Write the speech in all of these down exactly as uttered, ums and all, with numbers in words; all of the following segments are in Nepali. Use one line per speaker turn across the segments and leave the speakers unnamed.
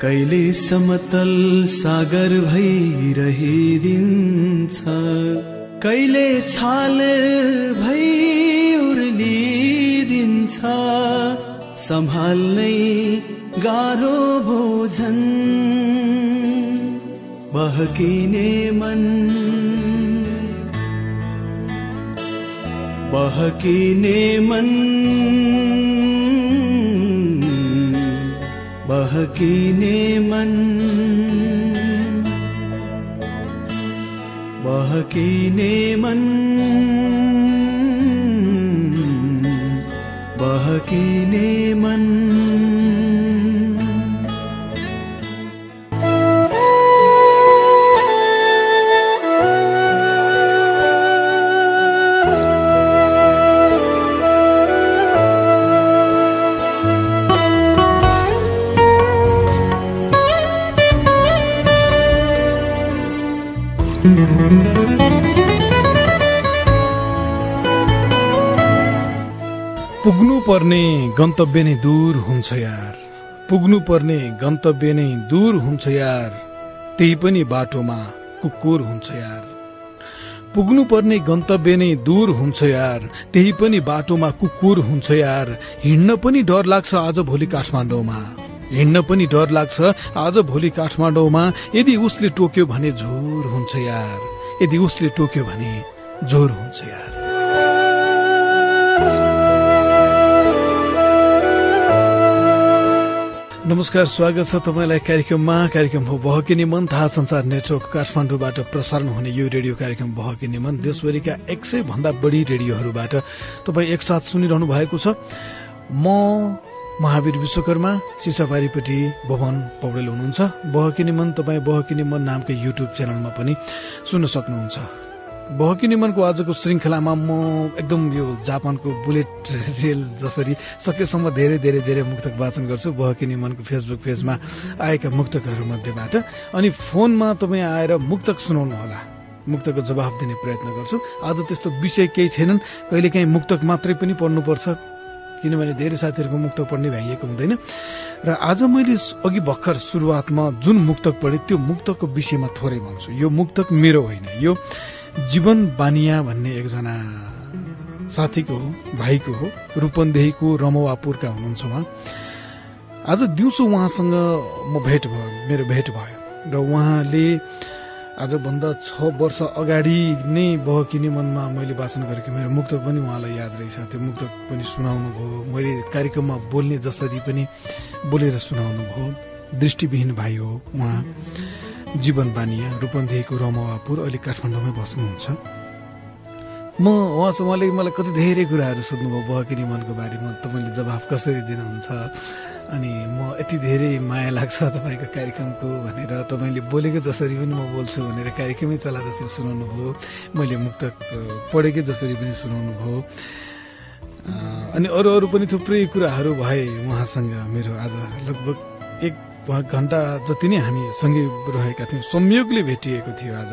कहिले समतल सागर भइरहिदिन्छ, कहिले छाल भई उर्लिदिन्छ, सम्हाल्नै गाह्रो भोजन बहकिने मन, बहकिने मन, बहकिने मन, बहकिने मन, बहकिने मन।
पुग्नु पर्ने गन्तव्य नै दूर हुन्छ यार, पुग्नु पर्ने गन्तव्य नै दूर हुन्छ यार, त्यही पनि बाटोमा कुकुर हुन्छ यार। पुग्नु पर्ने गन्तव्य नै दूर हुन्छ यार, त्यही पनि बाटोमा कुकुर हुन्छ यार। हिँड्न पनि डर लाग्छ आज भोलि काठमाडौँमा, हिँड्न पनि डर लाग्छ आज भोलि काठमाडौँमा। यदि उसले टोक्यो भने झोर हुन्छ यार, यदि उसले टोक्यो भने झोर हुन्छ यार। नमस्कार, स्वागत छ तपाईलाई कार्यक्रममा। कार्यक्रम हो बहकिने मन, थाहा संचार नेटवर्क काठमाडौँबाट प्रसारण हुने यो रेडियो कार्यक्रम बहकिने मन देशभरिका एक सय भन्दा बढी रेडियोहरूबाट तपाईँ एकसाथ सुनिरहनु भएको छ। म महावीर विश्वकर्मा, सिसाबारीपट्टि भवन पौडेल हुनुहुन्छ। बहकिने मन तपाईँ बहकिने मन नामकै युट्युब च्यानलमा पनि सुन्न सक्नुहुन्छ। बहकिने मनको आजको श्रृङ्खलामा म एकदम यो जापानको बुलेट रेल जसरी सकेसम्म धेरै धेरै धेरै मुक्तक वाचन गर्छु बहकिने मनको फेसबुक पेजमा आएका मुक्तकहरू मध्येबाट। अनि फोनमा तपाईँ आएर मुक्तक सुनाउनु होला, मुक्तको जवाफ दिने प्रयत्न गर्छु। आज त्यस्तो विषय केही छैनन्, कहिलेकाहीँ मुक्तक मात्रै पनि पढ्नुपर्छ, किनभने धेरै साथीहरूको मुक्तक पढ्ने भ्याइएको हुँदैन। र आज मैले अघि भर्खर सुरुवातमा जुन मुक्तक पढेँ त्यो मुक्तकको विषयमा थोरै भन्छु। यो मुक्तक मेरो होइन, यो जीवन बानिया भन्ने एकजना साथीको हो, भाइको हो। रूपन्देहीको रमवापुरका हुनुहुन्छ उहाँ। आज दिउँसो उहाँसँग म भेट भयो, मेरो भेट भयो र उहाँले आजभन्दा छ वर्ष अगाडि नै बहकिने मनमा मैले वाचन गरेको मेरो मुक्तक पनि उहाँलाई याद रहेछ। त्यो मुक्तक पनि सुनाउनु भयो, मैले कार्यक्रममा बोल्ने जसरी पनि बोलेर सुनाउनु भयो। दृष्टिविहीन भाइ हो उहाँ, जीवन बानिया, रूपन्देहीको रमवापुर, अहिले काठमाडौँमै बस्नुहुन्छ। म उहाँसँग उहाँले मलाई कति धेरै कुराहरू सोध्नुभयो बहकिने मनको बारेमा, तपाईँले जवाफ कसरी दिनुहुन्छ, अनि म यति धेरै माया लाग्छ तपाईँको कार्यक्रमको भनेर, तपाईँले बोलेको जसरी पनि म बोल्छु भनेर कार्यक्रमै चला जसरी सुनाउनु भयो, मैले मुक्तक पढेकै जसरी पनि सुनाउनु भयो। अनि अरू अरू पनि थुप्रै कुराहरू भए उहाँसँग मेरो। आज लगभग एक घण्टा जति नै हामी सँगै रहेका थियौँ, संयोगले भेटिएको थियो आज।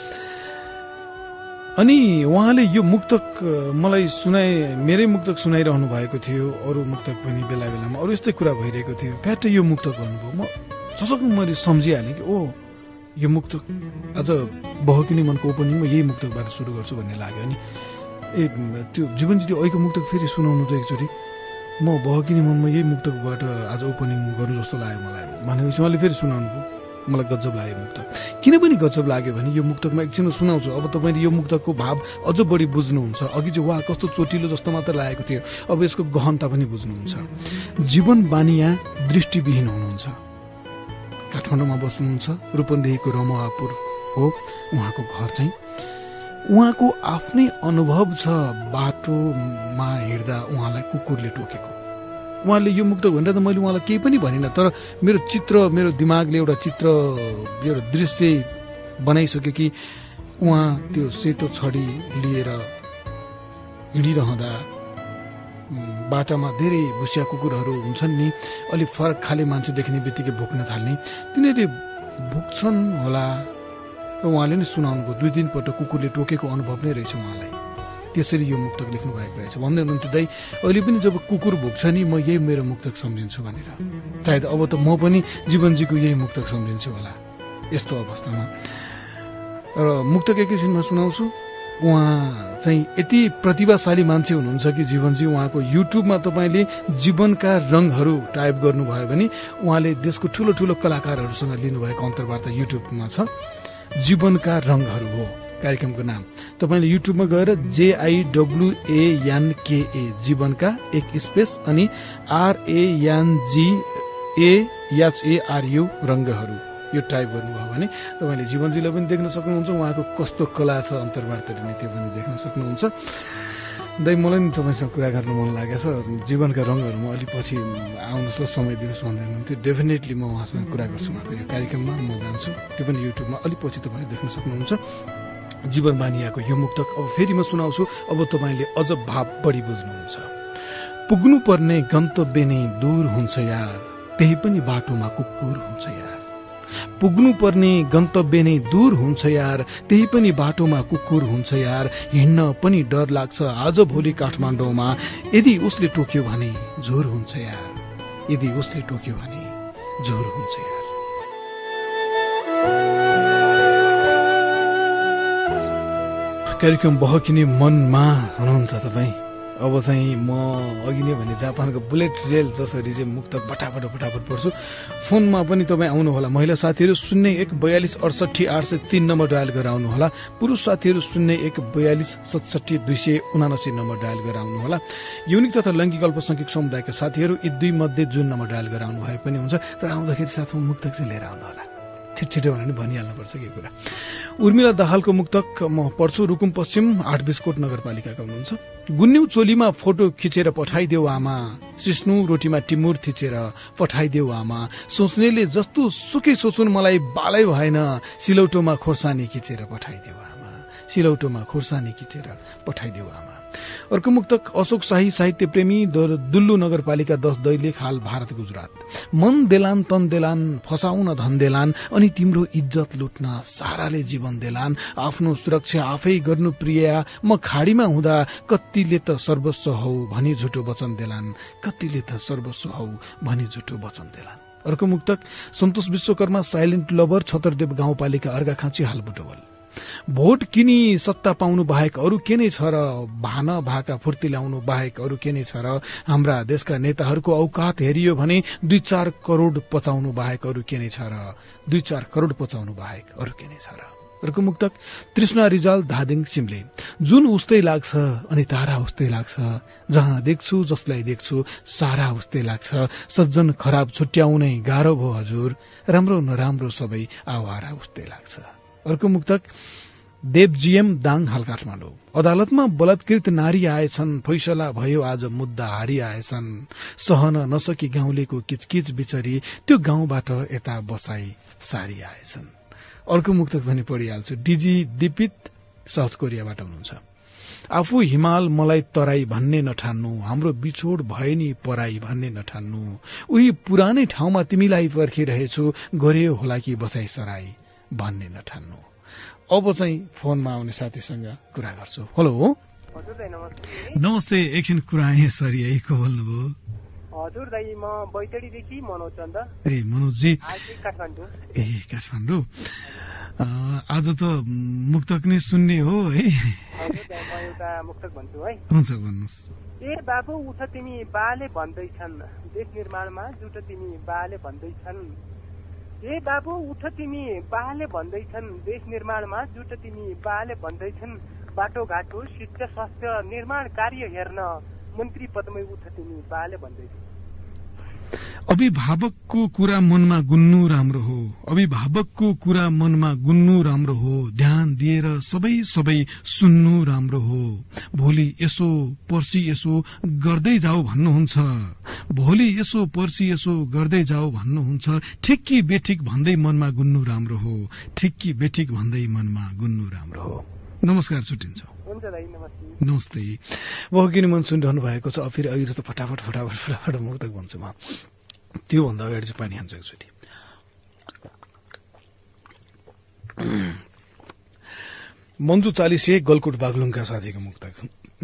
अनि उहाँले यो मुक्तक मलाई सुनाए, मेरै मुक्तक सुनाइरहनु भएको थियो, अरू मुक्तक पनि बेला बेलामा अरू यस्तै कुरा भइरहेको थियो। फ्याट्टै यो मुक्तक भन्नुभयो, म सशक्त मैले सम्झिहालेँ कि ओ यो मुक्तक आज बहकिने मनको ओपनिङमा यही मुक्तकबाट सुरु गर्छु भन्ने लाग्यो। अनि ए त्यो जीवनजी अहिलेको मुक्तक फेरि सुनाउनु त एकचोटि, म बहकिने मनमा यही मुक्तकबाट आज ओपनिङ गर्नु जस्तो लाग्यो मलाई भनेपछि उहाँले फेरि सुनाउनु भयो। मलाई गजब लाग्यो मुक्तक। किन पनि गजब लाग्यो भने यो मुक्तकमा एकछिन सुनाउँछु, अब तपाईँले यो मुक्तकको भाव अझ बढी बुझ्नुहुन्छ। अघि चाहिँ वाह कस्तो चोटिलो जस्तो मात्र लागेको थियो, अब यसको गहनता पनि बुझ्नुहुन्छ। जीवन बानिया दृष्टिविहीन हुनुहुन्छ, काठमाडौँमा बस्नुहुन्छ, रूपन्देहीको रमवापुर हो उहाँको घर चाहिँ। उहाँको आफ्नै अनुभव छ, बाटोमा हिँड्दा उहाँलाई कुकुरले टोकेको। उहाँले यो मुक्तक भनेर त मैले उहाँलाई केही पनि भनिनँ, तर मेरो चित्र, मेरो दिमागले एउटा चित्र, एउटा दृश्य बनाइसक्यो कि उहाँ त्यो सेतो छडी लिएर हिँडिरहँदा बाटामा धेरै भुसिया कुकुरहरू हुन्छन् नि, अलिक फरक खाले मान्छे देख्ने बित्तिकै भुक्न थाल्ने, तिनीहरूले भुक्छन् होला र उहाँले नै सुनाउनुभयो। दुई तिनपल्ट कुकुरले टोकेको अनुभव नै रहेछ उहाँलाई। त्यसरी यो मुक्तक लेख्नु भएको रहेछ भन्दै हुनुहुन्थ्यो दाइ अहिले पनि जब कुकुर भुक्छ नि म यही मेरो मुक्तक सम्झिन्छु भनेर सायद अब त म पनि जीवनजीको यही मुक्तक सम्झिन्छु होला यस्तो अवस्थामा र मुक्तक एकैछिनमा सुनाउँछु उहाँ चाहिँ यति प्रतिभाशाली मान्छे हुनुहुन्छ कि जीवनजी उहाँको युट्युबमा तपाईँले जीवनका रङहरू टाइप गर्नुभयो भने उहाँले देशको ठुलो ठुलो कलाकारहरूसँग लिनुभएको अन्तर्वार्ता युट्युबमा छ जीवनका रङहरू हो कार्यक्रमको नाम तपाईँले युट्युबमा गएर जेआईडब्लुएएनकेए जीवनका एक स्पेस अनि आरएएनजीएएचएआरयु रङ्गहरू यो टाइप गर्नुभयो भने तपाईँले जीवनजीलाई पनि देख्न सक्नुहुन्छ उहाँको कस्तो कला छ अन्तर्वार्ता लिने त्यो पनि देख्न सक्नुहुन्छ दाइ मलाई नि तपाईँसँग कुरा गर्न मन लागेछ जीवनका रङहरूमा अलिक पछि आउनुहोस् र समय दिनुहोस् भन्दै हुनुहुन्थ्यो डेफिनेटली म उहाँसँग कुरा गर्छु उहाँको यो कार्यक्रममा म जान्छु त्यो पनि युट्युबमा अलिक पछि तपाईँले देख्न सक्नुहुन्छ जीवन बानियाको यो मुक्तक अब फेरि म सुनाउँछु अब तपाईँले अझ भाव बढी बुझ्नुहुन्छ पुग्नु पर्ने गन्तव्य नै दूर हुन्छ यार त्यही पनि बाटोमा कुकुर हुन्छ यार पुग्नु पर्ने गन्तव्य नै दूर हुन्छ यार त्यही पनि बाटोमा कुकुर हुन्छ यार हिँड्न पनि डर लाग्छ आज भोलि काठमाडौँमा यदि उसले टोक्यो भने झोर हुन्छ यार यदि उसले टोक्यो भने झोर हुन्छ यार कार्यक्रम बहकिने मनमा हुनुहुन्छ तपाईँ अब चाहिँ म अघि नै भने जापानको बुलेट रेल जसरी चाहिँ मुक्तक फटाफट फटाफट पढ्छु फोनमा पनि तपाईँ आउनुहोला महिला साथीहरू शून्य एक बयालिस अडसठी आठ सय तीन नम्बर डायल गरेर आउनुहोला पुरुष साथीहरू शून्य एक बयालिस सतसठी दुई सय उनासी नम्बर डायल गरेर आउनुहोला यौनिक तथा लैङ्गिक अल्पसंख्यक समुदायका साथीहरू यी दुई मध्ये जुन नम्बर डायल गरेर आउनु भए पनि हुन्छ तर आउँदाखेरि साथमा मुक्तक चाहिँ लिएर आउनुहोला छिट छिटो भने भनिहाल्नुपर्छ कि कुरा उर्मिला दाहालको मुक्तक म पढ्छु रुकुम पश्चिम आठ बिस्कोट नगरपालिकाका हुनुहुन्छ गुन्यु चोलीमा फोटो खिचेर पठाइदेऊ आमा सिस्नु रोटीमा टिमुर थिचेर पठाइदेऊ आमा सोच्नेले जस्तो सुकै सोचुन् मलाई बालै भएन सिलौटोमा खोर्सानी खिचेर पठाइदेऊ आमा सिलौटोमा खोर्सानी खिचेर पठाइदेऊ आमा अर्को मुक्तक अशोक शाही साहित्य प्रेमी दुल्लु नगरपालिका दस दैलेख हाल भारत गुजरात मन देलान तन देलान फसाउन धन देलान अनि तिम्रो इज्जत लुट्न साराले जीवन देलान आफ्नो सुरक्षा आफै गर्नु प्रिय म खाडीमा हुँदा कतिले त सर्वस्व हौ भनी झुटो वचन देलान कतिले त सर्वस्व हौ भनी झुटो वचन देलान अर्को मुक्तक सन्तोष विश्वकर्मा साइलेन्ट लभर छतरदेव गाउँपालिका अर्घाखाँची हाल बुटवल भोट किनी सत्ता पाउनु बाहेक अरू के नै छ र भान भाका फुर्ती ल्याउनु बाहेक अरू के नै छ र हाम्रा देशका नेताहरूको औकात हेरियो भने दुई चार करोड पचाउनु बाहेक अरू के नै छ र दुई चार करोड पचाउनु बाहेक अरू के नै छ र अर्को मुक्तक तृष्णा रिजाल धादिङ सिमले जुन उस्तै लाग्छ अनि तारा उस्तै लाग्छ जहाँ देख्छु जसलाई देख्छु सारा उस्तै लाग्छ सज्जन खराब छुट्याउनै गाह्रो भयो हजुर राम्रो नराम्रो सबै आवारा उस्तै लाग्छ अर्को मुक्तक देवजीएम दाङ हाल काठमाडौँ अदालतमा बलात्कृत नारी आएछन् फैसला भयो आज मुद्दा हारी आएछन् सहन नसकी गाउँलेको किचकिच बिचरी त्यो गाउँबाट यता बसाई सारी आएछन् अर्को मुक्तक पनि पढिहाल्छु डिजी दीपित साउथ कोरियाबाट हुनुहुन्छ आफू हिमाल मलाई तराई भन्ने नठान्नु हाम्रो बिछोड भए नि पराई भन्ने नठान्नु उही पुरानै ठाउँमा तिमीलाई पर्खिरहेछु गर्यो होला कि बसाई सराई भन्ने नठान्नु अब चाहिँ फोनमा आउने साथीसँग कुरा गर्छु हेलो नमस्ते एकछिन कुरा आए सरी है को बोल्नुभयो
हजुर दाइ म बैतडीदेखि मनोज चन्द
ए मनोजजी
काठमाडौँ
ए काठमाडौँ आज त मुक्तक नै सुन्ने हो है
म एउटा मुक्तक भन्छु है
हुन्छ भन्नुहोस्
ए बाबु उठ तिमी बाले भन्दैछन् देश निर्माणमा जुट तिमी बाले भन्दैछन् ए बाबु उठ तिमी बाले भन्दैछन् देश निर्माणमा जुट तिमी बाले भन्दैछन् बाटोघाटो शिक्षा स्वास्थ्य निर्माण कार्य हेर्न मन्त्री पदमै उठ तिमी बाले भन्दैछन्
अभिभावकको कुरा मनमा गुन्नु राम्रो हो अभिभावकको कुरा मनमा गुन्नु राम्रो हो ध्यान दिएर सबै सबै सुन्नु राम्रो हो भोलि यसो पर्सि यसो गर्दै जाऊ भन्नुहुन्छ भोलि यसो पर्सि यसो गर्दै जाऊ भन्नुहुन्छ ठिक कि बेठिक भन्दै मनमा गुन्नु राम्रो हो ठिक कि बेठिक भन्दै मनमा गुन्नु राम्रो हो नमस्कार छुट्टिन्छ नमस्ते वकिनी मन सुनिरहनु भएको छ फेरि अघि जस्तो फटाफट फटाफट फटाफट मुक्तक भन्छु म त्योभन्दा अगाडि चाहिँ पानी खान्छु एकचोटि मन्जु चालिसे गलकुट बागलुङका साथीको मुक्तक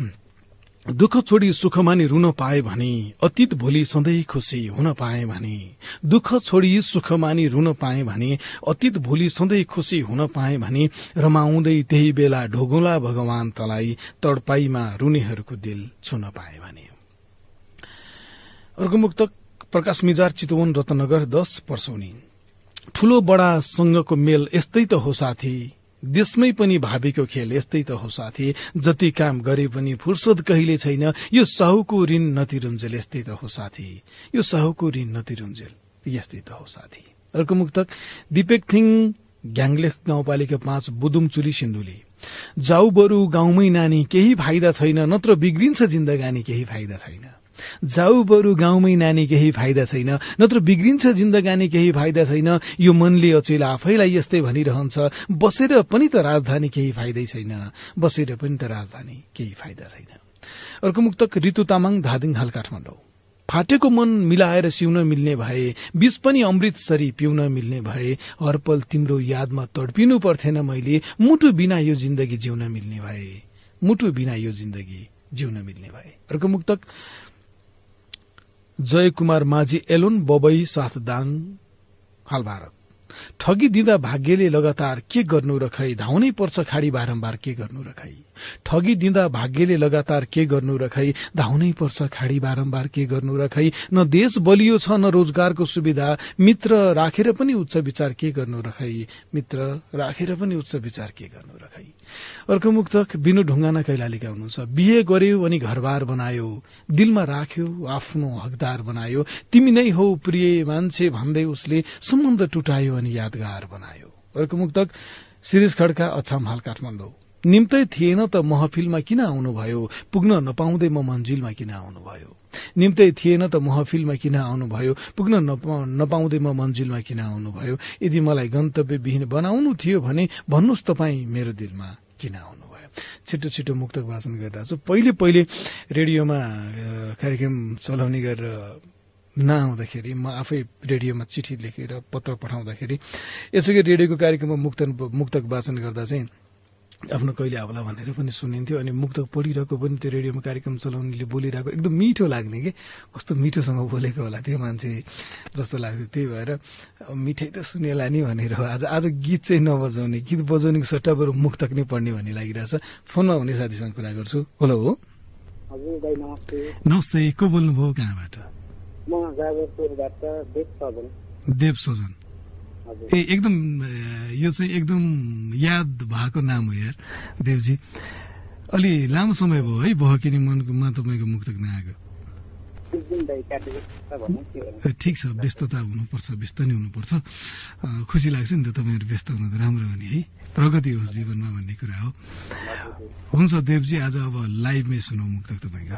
दुःख छोडी सुख मानी रुन पाए भने अतीत भोलि सधैँ खुशी हुन पाए भने दुःख छोडी सुख मानी रुन पाए भने अतीत भोलि सधैँ खुशी हुन पाए भने रमाउँदै त्यही बेला ढोगौला भगवान तलाई तडपाईमा रुनेहरूको दिल छुन पाए भने। अर्को मुक्तक प्रकाश मिजार चितवन रत्नगर दश पर्सौनी। ठूलो बडा सँगको मेल यस्तै त हो साथी, देशमै पनि भावीको खेल यस्तै त हो साथी, जति काम गरे पनि फुर्सद कहिले छैन, यो साहुको ऋण नतिरुन्जेल यस्तै त हो साथी, यो साहुको ऋण नतिरुन्जेल यस्तै त हो साथी। अर्को मुक्तक दिपेक थिङ ग्याङलेख गाउँपालिका पाँच बुदुमचुली सिन्धुली। जाऊ बरु गाउँमै नानी केही फाइदा छैन, नत्र बिग्रिन्छ जिन्दगानी केही फाइदा छैन। जाऊ बरु गाउँमै नानी केही फाइदा छैन, नत्र बिग्रिन्छ जिन्दगानी केही फाइदा छैन। यो मनले अचेल आफैलाई यस्तै भनिरहन्छ, बसेर पनि त राजधानी केही फाइदै छैन, बसेर पनि त राजधानी केही फाइदा छैन। अर्को मुक्तक ऋतु तामाङ धादिङ हाल काठमाडौँ। फाटेको मन मिलाएर सिउन मिल्ने भए, विष पनि अमृतसरी पिउन मिल्ने भए, हर पल तिम्रो यादमा तडपिनु पर्थेन मैले, मुटु बिना यो जिन्दगी जिउन मिल्ने भए, मुटु बिना यो जिन्दगी जिउन मिल्ने भए। अर्को मुक्तक जय कुमार माझी एलोन बबई साथ दाङ हाल भारत। ठगी दिँदा भाग्यले लगातार के गर्नु र खै, धाउनै पर्छ खाडी बारम्बार के गर्नु र खै। ठगी दिँदा भाग्यले लगातार के गर्नु र खै, धाउनै पर्छ खाडी बारम्बार के गर्नु र खै। न देश बलियो छ न रोजगारको सुविधा, मित्र राखेर पनि उच्च विचार के गर्नु र खै, मित्र राखेर पनि उच्च विचार के गर्नु र खै। अर्को मुक्तक बिनु ढुङ्गाना कैलालीका हुनुहुन्छ। बिहे गर्यो अनि घरबार बनायो, दिलमा राख्यो आफ्नो हकदार बनायो, तिमी नै हो प्रिय मान्छे भन्दै उसले सम्बन्ध टुटायो अनि यादगार बनायो। अर्को मुक्तक शिरीष खड्का अछाम हाल काठमाडौँ। निम्तै थिएन त महफिलमा किन आउनुभयो, पुग्न नपाउँदै म मन्जिलमा किन आउनुभयो। निम्तै थिएन त महफिलमा किन आउनुभयो, पुग्न नपाउँदै म मन्जिलमा किन आउनुभयो। यदि मलाई गन्तव्य विहीन बनाउनु थियो भने भन्नुहोस् तपाईँ मेरो दिलमा किन आउनुभयो। छिटो छिटो मुक्तक वाचन गरिरहेको छु। पहिले पहिले रेडियोमा कार्यक्रम चलाउने गरेर नआउँदाखेरि म आफै रेडियोमा चिठी लेखेर पत्र पठाउँदाखेरि यसै गरी रेडियोको कार्यक्रममा मुक्त मुक्तक वाचन गर्दा चाहिँ आफ्नो कहिले आउला भनेर पनि सुनिन्थ्यो। अनि मुक्तक पढिरहेको पनि त्यो रेडियोमा कार्यक्रम चलाउनेले बोलिरहेको एकदम मिठो लाग्ने के, कस्तो मिठोसँग बोलेको होला त्यो मान्छे जस्तो लाग्थ्यो। त्यही भएर मिठै त सुनेला नि भनेर आज आज गीत चाहिँ नबजाउने, गीत बजाउनेको सट्टा बरु मुक्तक नै पढ्ने भन्ने लागिरहेछ। फोनमा हुने साथीसँग कुरा गर्छु। हेलो हो नमस्ते, को बोल्नुभयो कहाँबाट? देव सजन। ए एकदम यो चाहिँ एकदम याद भएको नाम हो यार देवजी। अलि लामो समय भयो है बहकिने मनमा तपाईँको मुक्तक नआएको। ठिक छ, व्यस्तता हुनुपर्छ, व्यस्त नै हुनुपर्छ। खुसी लाग्छ नि त तपाईँहरू व्यस्त हुनु त राम्रो हो नि है, प्रगति होस् जीवनमा भन्ने कुरा हो। हुन्छ देवजी, आज अब लाइभमै सुनौ मुक्तक तपाईँको।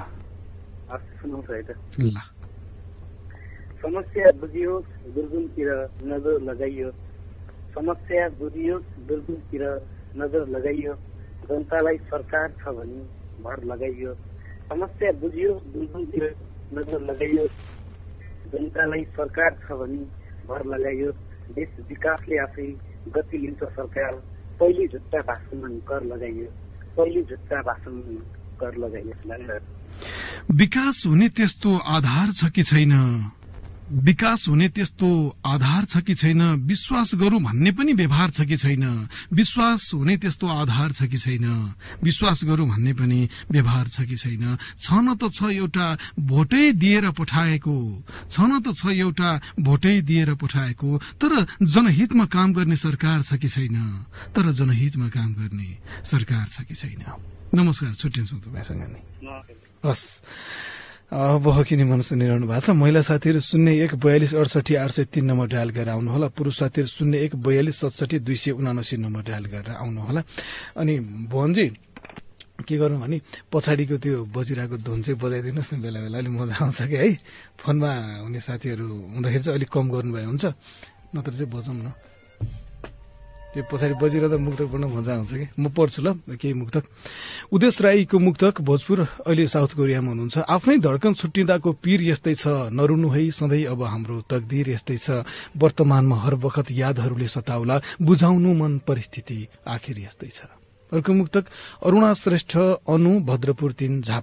ल
समस्या बुझियोस् दुर्गुणतिर नजर लगाइयो, समस्या बुझियोस् दुर्गुणतिर नजर लगाइयो, जनतालाई सरकार छ भने भर लगाइयो। समस्या बुझियोस् दुर्गुणतिर नजर लगाइयो, जनतालाई सरकार छ भने भर लगाइयो। देश विकासले आफै गति लिन्छ सरकार, पहिले झुट्टा भाषणमा कर लगाइयो, पहिले झुट्टा भाषणमा कर लगाइयो।
विकास हुने त्यस्तो आधार छ कि छैन, विकास हुने त्यस्तो आधार छ कि छैन, विश्वास गरौं भन्ने पनि व्यवहार छ कि छैन। विश्वास हुने त्यस्तो आधार छ कि छैन, विश्वास गरौं भन्ने पनि व्यवहार छ कि छैन। छन त छ एउटा भोटै दिएर पठाएको, छन त छ एउटा भोटै दिएर पठाएको, तर जनहितमा काम गर्ने सरकार छ कि छैन, तर जनहितमा काम गर्ने सरकार छ कि छैन। नमस्कार, छुट्टिन्छौँ तपाईँसँग नै। हस्, बहकिने मन सुनिरहनु भएको छ। महिला साथीहरू शून्य एक बयालिस अडसठी आठ सय तीन नम्बर डायल गरेर आउनुहोला। पुरुष साथीहरू शून्य एक बयालिस सतसठी दुई सय उनासी नम्बर डायल गरेर आउनुहोला। अनि भुवनजी के गरौँ भने पछाडिको त्यो बजिरहेको धुन चाहिँ बजाइदिनुहोस् न, बेला बेला अलिक मजा आउँछ कि है। फोनमा हुने साथीहरू हुँदाखेरि चाहिँ अलिक कम गर्नुभए हुन्छ, नत्र चाहिँ बजाउँ न। त्यो पछाडि बजिरहँदा मुक्तक पढ्न मजा आउँछ कि। म पढ्छु ल केही मुक्तक। उदेश राईको मुक्तक, भोजपुर, अहिले साउथ कोरियामा हुनुहुन्छ। आफ्नै धड्कन छुट्टिँदाको पीर यस्तै छ, नरुनु है सधैँ अब हाम्रो तकदीर यस्तै छ। वर्तमानमा हर बखत यादहरूले सताउला, बुझाउनु मन परिस्थिति आखिर यस्तै छ। अर्को मुक्तक, अरुणा श्रेष्ठ, अनु, भद्रपुर तीन, झापा।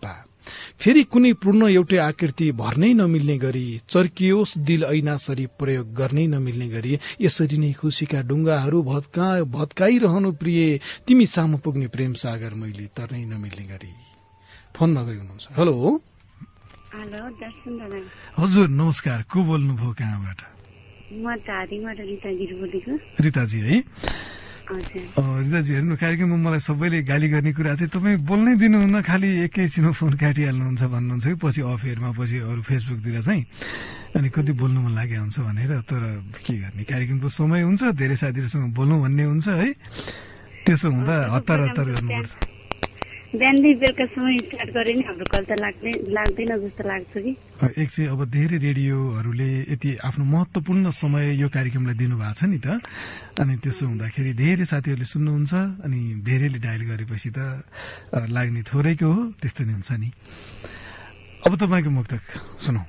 फेरि कुनै पूर्ण एउटै आकृति भर्नै नमिल्ने गरी चर्कियोस् दिल ऐनासरी प्रयोग गर्नै नमिल्ने गरी यसरी नै खुसीका डुङ्गाहरू भत्का भत्काइरहनु प्रिय तिमी सामु पुग्ने प्रेम सागर मैले तर्नै नमिल्ने गरी। फोनमा गई हुनुहुन्छ। हेलो
हेलो दर्शन दादा।
हजुर नमस्कार, को बोल्नुभयो कहाँबाट?
म धारीबाट रिताजी बोलेको।
रिताजी है? रिताजी हेर्नु, कार्यक्रममा मलाई सबैले गाली गर्ने कुरा चाहिँ तपाईँ बोल्नै दिनुहुन्न, खालि एकैछिनमा फोन काटिहाल्नुहुन्छ भन्नुहुन्छ कि पछि अफ एयरमा पछि अरू फेसबुकतिर चाहिँ अनि कति बोल्नु मन लागेको हुन्छ भनेर। तर के गर्ने, कार्यक्रमको समय हुन्छ, धेरै साथीहरूसँग बोल्नु भन्ने हुन्छ है, त्यसो हुँदा हतार हतार गर्नुपर्छ।
बिहानदेखि बेलुकासम्म स्टार्ट गरे नि हाम्रो कल त लाग्दैन लाग्दैन जस्तो लाग्छ कि।
एक चाहिँ अब धेरै रेडियोहरूले यति आफ्नो महत्वपूर्ण समय यो कार्यक्रमलाई दिनुभएको छ नि त, अनि त्यसो हुँदाखेरि धेरै साथीहरूले सुन्नुहुन्छ अनि धेरैले डायल गरेपछि त लाग्ने थोरैको हो, त्यस्तो नै हुन्छ नि। अब तपाईँको मुक्तक सुनौ।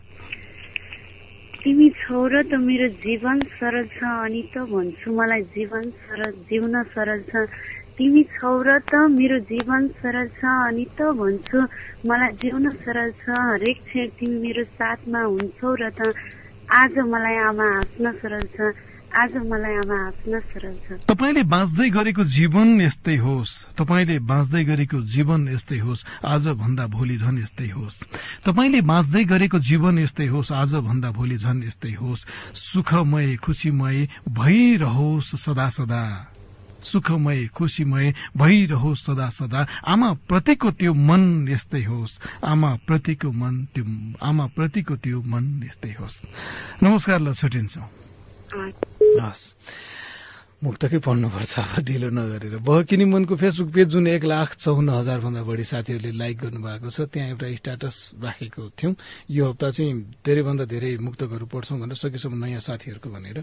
तिमी छौ र त मेरो जीवन सरल छ अनि त भन्छु मलाई जीवन सरल जिउन सरल छ। तिमी छौ र त मेरो जीवन सरल छ अनि त भन्छु मलाई जिउन सरल छ। हरेक क्षण तिमी मेरो साथमा हुन्छौ र त आज मलाई आमा हाँस्न सरल छ। आज मलाई आमा हाँस्न सरल छ।
तपाईले बाँच्दै गरेको जीवन यस्तै होस्, तपाईले बाँच्दै गरेको जीवन यस्तै होस्, आज भन्दा भोलि झन् यस्तै होस्। तपाईले बाँच्दै गरेको जीवन यस्तै होस्, आज भन्दा भोलि झन् यस्तै होस्। सुखमय खुशीमय भइरहोस् सदा सदा, सुखमय खुशीमय भइरहोस् सदा सदा। आमा प्रतिको त्यो मन यस्तै होस्, आमा प्रतिको मन त्यो आमा प्रतिको त्यो मन यस्तै होस्। नमस्कार, ल छुटिन्छौँ। हस्, मुक्तकै पढ्नुपर्छ अब ढिलो नगरेर। बहकिनी मनको फेसबुक पेज जुन एक लाख चौन्न हजार भन्दा बढी साथीहरूले लाइक गर्नुभएको छ, त्यहाँ एउटा स्ट्याटस राखेको थियौं। यो हप्ता चाहिँ धेरैभन्दा धेरै मुक्तकहरू पढ्छौँ भनेर, सकेसम्म नयाँ साथीहरूको भनेर,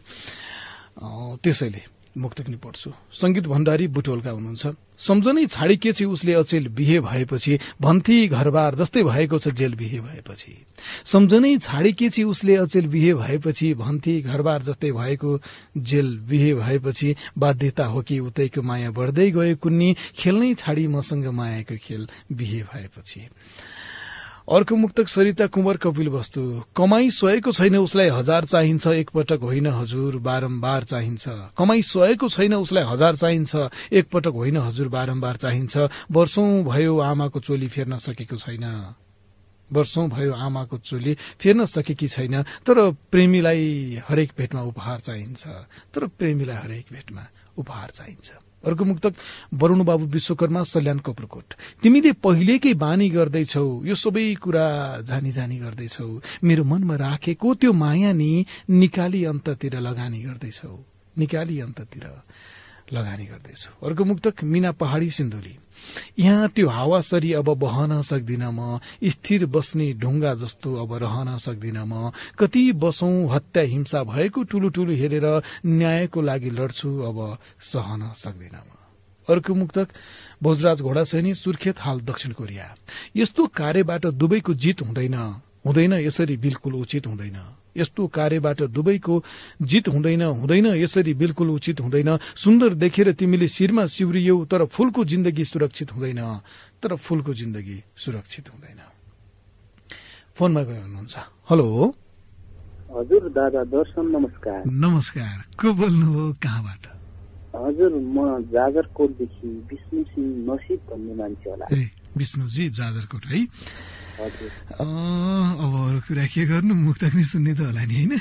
त्यसैले मुक्तक नि पढ्छु। संगीत भण्डारी बुटोलका हुनुहुन्छ। सम्झनै छाडिकेछि उसले अचेल बिहे भएपछि, भन्थे घरबार जस्तै भएको छ जेल बिहे भएपछि। सम्झनै छाडिकेछि उसले अचेल बिहे भएपछि, भन्थे घरबार जस्तै भएको जेल बिहे भएपछि। बाध्यता हो कि उतैको माया बढ्दै गयो कुन्नी, खेल्नै छाडी मसँग मायाको खेल बिहे भएपछि। अर्को मुक्तक सरिता कुमार कपिल वस्तु। कमाई सोएको छैन उसलाई हजार चाहिन्छ, एकपटक होइन हजुर बारम्बार चाहिन्छ। कमाई सोएको छैन उसलाई हजार चाहिन्छ, एकपटक होइन हजुर बारम्बार चाहिन्छ। वर्षौं भयो आमाको चोली फेर्न सकेको छैन, वर्षौं भयो आमाको चोली फेर्न सकेकी छैन। तर प्रेमीलाई हरेक भेटमा उपहार चाहिन्छ, तर प्रेमीलाई हरेक भेटमा उपहार चाहिन्छ। अर्को मुक्तक वरुण बाबु विश्वकर्मा, सल्यान कपुरकोट। तिमीले पहिलेकै बानी गर्दैछौ, यो सबै कुरा जानी जानी गर्दैछौ। मेरो मनमा राखेको त्यो माया नि निकाली अन्ततिर लगानी गर्दैछौ, निकाली अन्ततिर लगानी गर्दैछौ। अर्को मुक्तक मीना पहाडी सिन्धुली। यहाँ त्यो हावासरी अब बहन सक्दिन म, स्थिर बस्ने ढुङ्गा जस्तो अब रहन सक्दिन म। कति बसौं हत्या हिंसा भएको ठूलो ठूलो हेरेर न्यायको लागि लड्छु अब सहन सक्दिन म। अर्को मुक्तक भोजराज घोडासैनी, सुर्खेत हाल दक्षिण कोरिया। यस्तो कार्यबाट दुवैको जित हुँदैन, हुँदैन यसरी बिल्कुल उचित हुँदैन। यस्तो कार्यबाट दुवैको जित हुँदैन, हुँदैन यसरी बिल्कुल उचित हुँदैन। सुन्दर देखेर तिमीले शिरमा सिउरियौ, तर फूलको जिन्दगी सुरक्षित हुँदैन, तर फूलको जिन्दगी सुरक्षित हुँदैन। फोनमा गयो हुनुहुन्छ। हेलो
हजुर दादा दर्शन नमस्कार।
नमस्कार, को बोल्नुभयो कहाँबाट?
हजुर म जाजरकोटदेखि विष्णु सिंह नसिब भन्ने मान्छे होला।
ए विष्णुजी जाजरकोट है?
हजुर।
अब अरू कुरा के गर्नु, मुक्तक नि सुन्ने त होला नि होइन?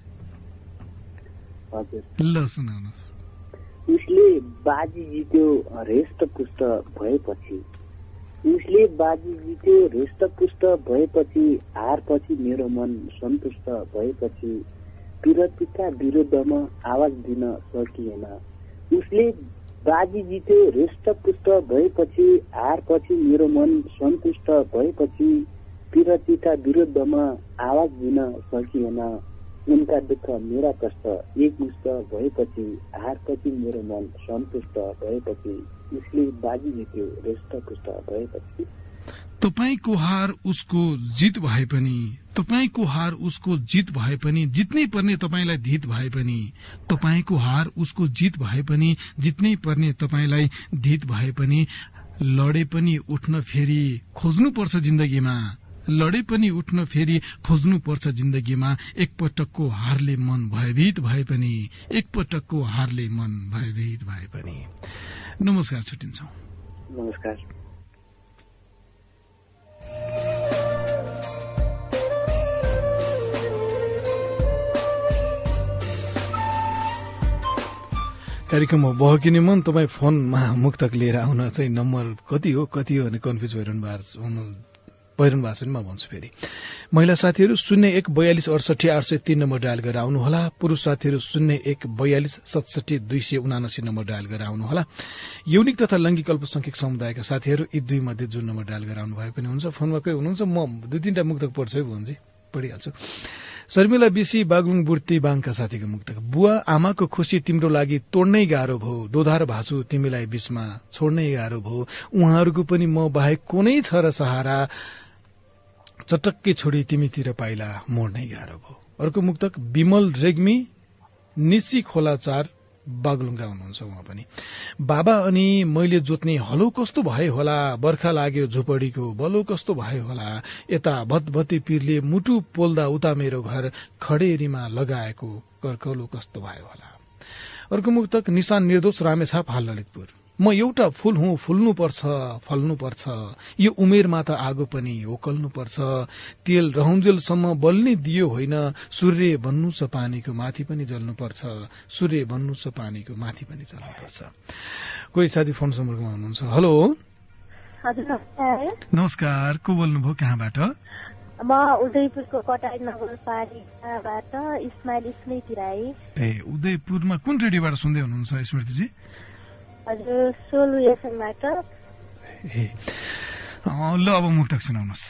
हजुर
ल सुनाउनुहोस्।
उसले बाजी जित्यो हृष्टपुष्ट भएपछि, उसले बाजी जित्यो हृष्टपुष्ट भएपछि। हारपछि मेरो मन सन्तुष्ट भएपछि, विरतिका विरुद्धमा आवाज दिन सकिएन। उसले बाजी जित्यो हृष्टपुष्ट भएपछि, हारपछि मेरो मन सन्तुष्ट भएपछि। विरतिका विरुद्धमा आवाज दिन सकिएन। उनका दुःख मेरा कष्ट एकमुष्ट भएपछि, हारपछि मेरो मन सन्तुष्ट भएपछि। उसले बाजी जित्यो हृष्टपुष्ट भएपछि।
तपाईको हार उसको जित भए पनि, तपाईको हार उसको जित भए पनि, जित्नै पर्ने तपाईलाई धित भए पनि। तपाईको हार उसको जित भए पनि, जित्नै पर्ने तपाईलाई धित भए पनि। लडे पनि उठ्न फेरि खोज्नुपर्छ जिन्दगीमा, लडे पनि उठ्न फेरि खोज्नुपर्छ जिन्दगीमा, एकपटकको हारले मन भयभीत भए पनि, एकपटकको हारले मन भयभीत भए पनि। नमस्कार, छुट्टिन्छौँ।
नमस्कार।
कार्यक्रम हो बहकिने मन। तपाईँ फोनमा मुक्तक लिएर आउन चाहिँ नम्बर कति हो कति हो भने कन्फ्युज भइरहनु भइरहनु भएको छ नि, म भन्छु फेरि। महिला साथीहरू शून्य एक बयालिस अडसठी आठ सय तीन नम्बर डायल गरेर आउनुहोला। पुरूष साथीहरू शून्य एक बयालिस सतसठी दुई सय उनासी नम्बर डायल गरेर आउनुहोला। यौनिक तथा लैङ्गिक अल्पसंख्यक समुदायका साथीहरू यी दुई मध्ये जुन नम्बर डायल गरेर आउनु भए पनि हुन्छ। फोनमा कोही हुनुहुन्छ, म दुई तीनटा मुक्तक पढ्छु है भन्छ, पढिहाल्छु। शर्मिला बिसी बागलुङ बुर्ती बाङका साथीको मुक्तक। बुवा आमाको खुसी तिम्रो लागि तोड्नै गाह्रो भो, दोधार भाछु तिमीलाई बिचमा छोड्नै गाह्रो भो, उहाँहरूको पनि म बाहेक कुनै छ र सहारा, चटक्कै छोडी तिमीतिर पाइला मोड्नै गाह्रो भो। अर्को मुक्तक विमल रेग्मी निसी खोला चार बागलुङका हुनुहुन्छ उहाँ पनि। बाबा अनि मैले जोत्ने हलो कस्तो भए होला, बर्खा लाग्यो झुपडीको बलो कस्तो भए होला, यता भतभती पीरले मुटु पोल्दा उता मेरो घर खडेरीमा लगाएको कर्कलो कस्तो भयो होला। अर्को मुक्तक निशान निर्दोष रामेछाप हाल ललितपुर। म एउटा फूल हुँ, फुल्नुपर्छ फल्नुपर्छ, यो उमेरमा त आगो पनि ओकल्नुपर्छ, तेल रहन्जेलसम्म बल्ने दियो होइन, सूर्य बन्नु छ पानीको माथि पनि जल्नुपर्छ, सूर्य बन्नु छ पानीको माथि पनि जल्नुपर्छ। कोही साथी फोन सम्पर्कमा हुनुहुन्छ। हेलो, नमस्कार, को बोल्नुभयो, कहाँबाट?
म उदयपुरको कटाई नगरपालिकाबाट इस्माइल स्मृति राई।
ए, उदयपुरमा कुन रेडियोबाट सुन्दै हुनुहुन्छ स्मृतिजी?
हजुर, सोलु एफएमबाट।
ल अब मुक्तक सुनाउनुहोस्।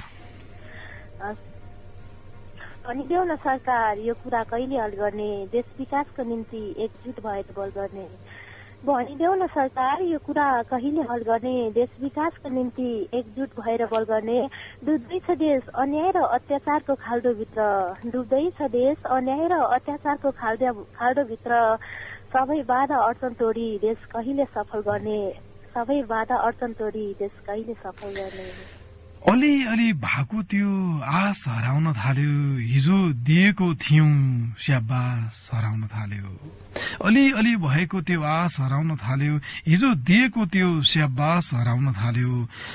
भनिदेऊ न सरकार यो कुरा कहिले हल गर्ने, देश विकासको निम्ति एकजुट भएर बल गर्ने। भनिदेऊ न सरकार यो कुरा कहिले हल गर्ने, देश विकासको निम्ति एकजुट भएर बल गर्ने। डुब्दैछ देश अन्याय र अत्याचारको खाल्डोभित्र, डुब्दैछ देश अन्याय र अत्याचारको खाल्डो खाल्डोभित्र, सबै बाधा अडचन तोडी देश कहिले सफल गर्ने, सबै बाधा अडचन तोडी देश कहिले सफल गर्ने।
अलि अलि भएको त्यो आस हराउन थाल्यो, हिजो दिएको थियौं स्याबास हराउन थाल्यो, अलि अलि भएको त्यो आस हराउन थाल्यो, हिजो दिएको त्यो स्याबास हराउन थाल्यो।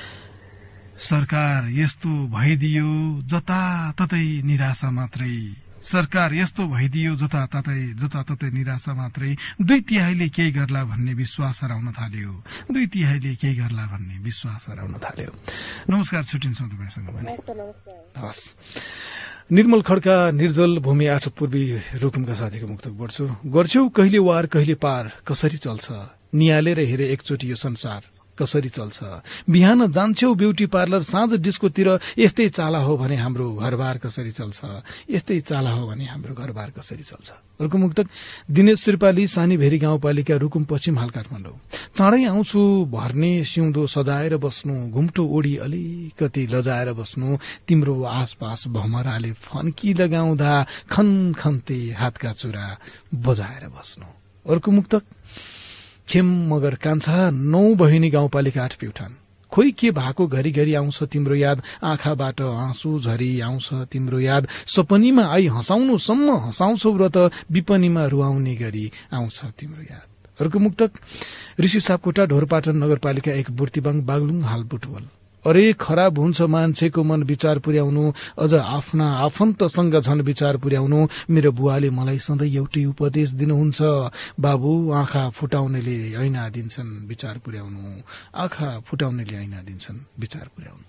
सरकार यस्तो भइदियो जताततै निराशा मात्रै, सरकार यस्तो भइदियो जताततै जताततै निराशा मात्रै, दुई तिहाईले केही गर्ला भन्ने विश्वास हराउन थाल्यो, दुई तिहाईले केही गर्ला भन्ने विश्वास हराउन थाल्यो। नमस्कार, छुट्टिन्छौँ तपाईँसँग भने। हस्, निर्मल खड्का निर्जल भूमि आठ पूर्वी रुकुमका साथीको मुक्तक पढ्छु। गर्छौ कहिले वार कहिले पार, कसरी चल्छ निहालेर हेरे एकचोटि यो संसार, कसरी चल्छ बिहान जान्छौ ब्युटी पार्लर, साँझ डिस्कोतिर, यस्तै चाला हो भने हाम्रो घरबार कसरी चल्छ, यस्तै चाला हो भने हाम्रो घरबार कसरी चल्छ। अर्को मुक्तक दिनेश श्रीपाली सानी भेरी गाउँपालिका रुकुम पश्चिम हाल काठमाडौँ। चाँडै आउँछु भर्ने सिउँदो सजाएर बस्नु, घुम्टो ओडी अलिकति लजाएर बस्नु, तिम्रो आसपास भमराले फन्की लगाउँदा खन खन्ते हातका चुरा बजाएर बस्नु। अर्को मुक्तक खेम मगर कान्छा नौ बहिनी गाउँपालिका आठ प्युठान। खोइ के भएको घरिघरि आउँछ तिम्रो याद, आँखाबाट आँसु झरी आउँछ तिम्रो याद, सपनीमा आई हँसाउनुसम्म हँसाउँछौ र त विपनीमा रुवाउने गरी आउँछ तिम्रो याद। अर्को मुक्तक ऋषि सापकोटा ढोरपाटन नगरपालिका एक बुर्तिबाङ बागलुङ हाल बुटवल। अरे खराब हुन्छ मान्छेको मन विचार पुर्याउनु, अझ आफ्ना आफन्तसँग झन विचार पुर्याउनु, मेरो बुवाले मलाई सधैँ एउटै उपदेश दिनुहुन्छ, बाबु आँखा फुटाउनेले ऐना दिन्छन् विचार पुर्याउनु, आँखा फुटाउनेले ऐना दिन्छन् विचार पुर्याउनु।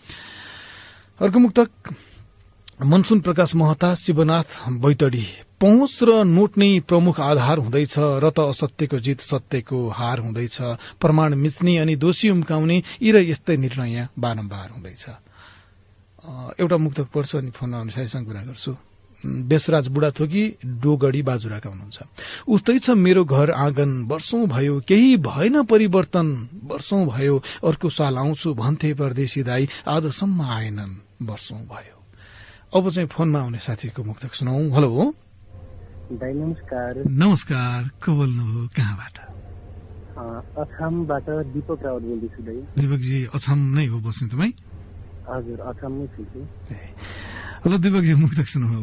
अर्को मुक्तक मनसुन प्रकाश महता शिवनाथ बैतडी। पहुँच र नोट नै प्रमुख आधार हुँदैछ, र त असत्यको जित सत्यको हार हुँदैछ, प्रमाण मिच्ने अनि दोषी उम्काउने यी र यस्तै निर्णय बारम्बार हुँदैछ। एउटा मुक्तक पढ्छु अनि फोनमा आउने साथीसँग कुरा गर्छु। बेसराज बुढाथोकी डोगडी बाजुराका हुनुहुन्छ। उस्तै छ मेरो घर आँगन वर्षौं भयो, केही भएन परिवर्तन वर्षौं भयो, अर्को साल आउँछु भन्थे परदेशी दाई, आजसम्म आएनन् वर्षौं भयो। अब चाहिँ फोनमा आउने साथीको मुक्तक सुनाऊ। हेलो
दाइ नमस्कार।
नमस्कार, को बोल्नु हो, कहाँबाट?
अछामबाट दीपक रावत बोल्दैछु दाइ।
दीपकजी अछाम नै हो बस्ने तपाईँ?
हजुर अछाममै छु।
ल दीपकजी मुक्तक सुनौ अब।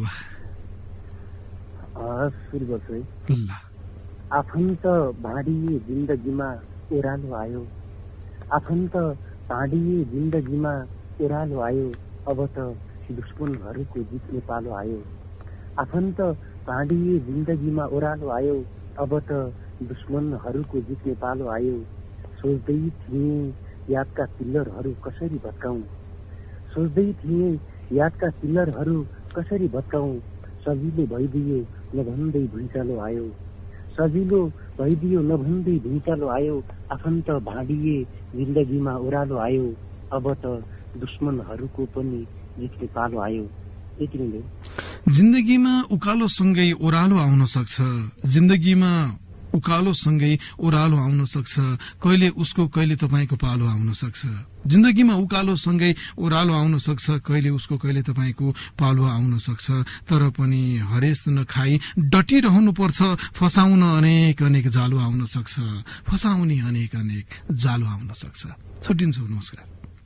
सुरु गर्छु है।
ल।
आफन्त भाँडिए जिन्दगीमा ओह्रालो आयो, आफन्त भाँडिए जिन्दगीमा ओह्रालो आयो, अब त दुश्मनहरूको जित्ने पालो आयो। आफन्त भाँडिए जिन्दगीमा ओह्रालो आयो, अब त दुश्मनहरूको जित्ने पालो आयो। सोच्दै थिएँ यादका पिल्लरहरू कसरी भत्काउँ, सोच्दै थिएँ यादका पिल्लरहरू कसरी भत्काउँ। सजिलो भइदियो नभन्दै भुइँचालो आयो, सजिलो भइदियो नभन्दै भुइँचालो आयो। आफन्त भाँडिए जिन्दगीमा ओह्रालो आयो, अब त दुश्मनहरूको पनि जित्ने पालो आयो। यति नै।
जिन्दगीमा उकालो सँगै ओह्रालो आउन सक्छ, जिन्दगीमा उकालो सँगै ओह्रालो आउन सक्छ, कहिले उसको कहिले तपाईँको पालो आउन सक्छ। जिन्दगीमा उकालो सँगै ओह्रालो आउन सक्छ, कहिले उसको कहिले तपाईँको पालो आउन सक्छ। तर पनि हरेस नखाई डटिरहनु पर्छ, फसाउन अनेक अनेक जालो आउन सक्छ, फसाउने अनेक अनेक जालो आउन सक्छ। छुट्टिन्छु, नमस्कार।